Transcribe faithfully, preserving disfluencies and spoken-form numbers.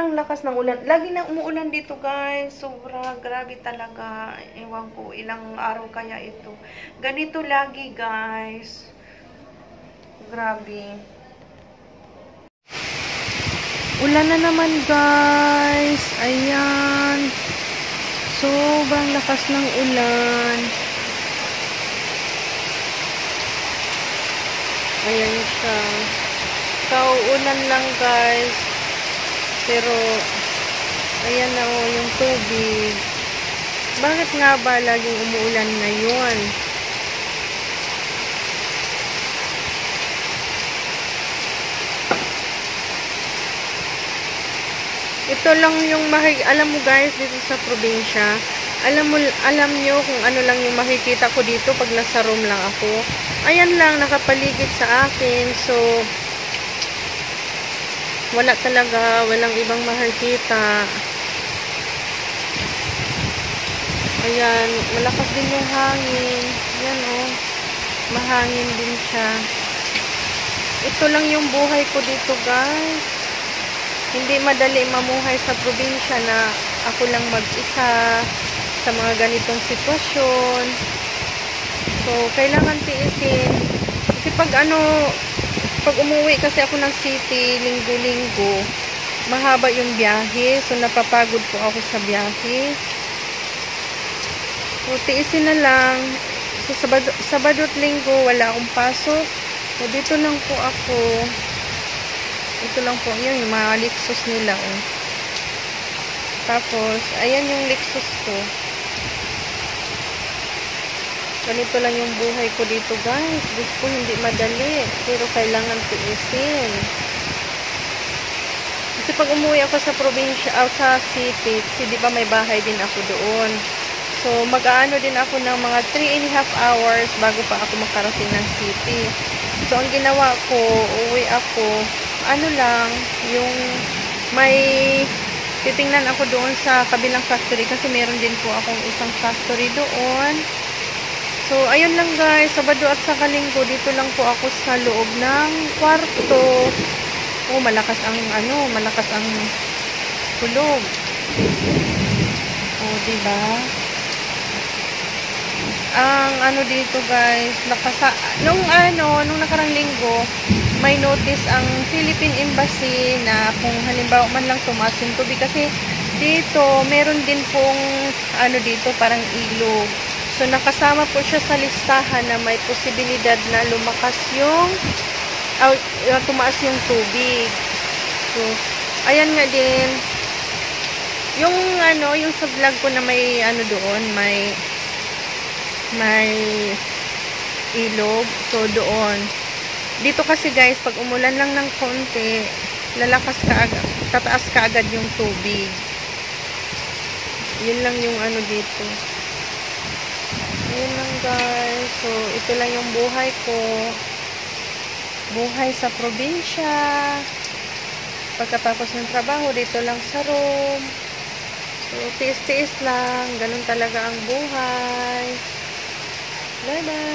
sobrang lakas ng ulan. Lagi na umuulan dito, guys. Sobra, grabe talaga. Ewan ko, ilang araw kaya ito. Ganito lagi, guys. Grabe. Ulan na naman, guys. Ayan. Sobrang lakas ng ulan. Ayan siya. Kauulan lang, guys. Pero, ayan na o, yung tubig. Bakit nga ba laging umuulan ngayon? Ito lang yung makik alam mo guys, dito sa probinsya, alam mo, alam nyo kung ano lang yung makikita ko dito pag nasa room lang ako. Ayan lang, nakapaligid sa akin. So, wala talaga, walang ibang makikita. Ayan, malakas din yung hangin. Ayan oh, mahangin din siya. Ito lang yung buhay ko dito guys. Hindi madali mamuhay sa probinsya na ako lang mag-isa sa mga ganitong sitwasyon. So, kailangan tiisin. Kasi pag ano, pag umuwi kasi ako ng city, linggo-linggo, mahaba yung biyahe. So, napapagod po ako sa biyahe. So, tiisin na lang. So, Sabado, Sabado at Linggo, wala akong pasok. So, dito lang po ako. Ito lang po, yun, yung mga Lexus nila, oh. Tapos, ayan yung Lexus ko. Ganito lang yung buhay ko dito, guys. Gusto ko hindi madali, pero kailangan tiisin. Kasi pag umuwi ako sa probinsya, out sa city, kasi di ba may bahay din ako doon. So, mag-aano din ako ng mga three and a half hours bago pa ako makarating ng city. So, ang ginawa ko, uwi ako, ano lang, yung may titingnan ako doon sa kabilang factory kasi meron din po akong isang factory doon. So, ayun lang guys, Sabado at sa Linggo, dito lang po ako sa loob ng kwarto. Oh, malakas ang ano, malakas ang kulog. Oh, diba? Ang ano dito guys, nakasa nung ano, nung nakarang linggo, may notice ang Philippine Embassy na kung halimbawa man lang tumaas yung tubig kasi dito meron din pong ano dito parang ilog. So nakasama po siya sa listahan na may posibilidad na lumakas yung uh, tumaas yung tubig. So ayan nga din yung ano, yung sa vlog ko na may ano doon, may may ilog. So doon dito kasi guys, pag umulan lang ng konti, lalakas ka agad, tataas ka agad yung tubig. Yun lang yung ano dito. Yun lang guys. So, ito lang yung buhay ko. Buhay sa probinsya. Pagkatapos ng trabaho, dito lang sa room. So, tiis-tiis lang. Ganun talaga ang buhay. Bye-bye.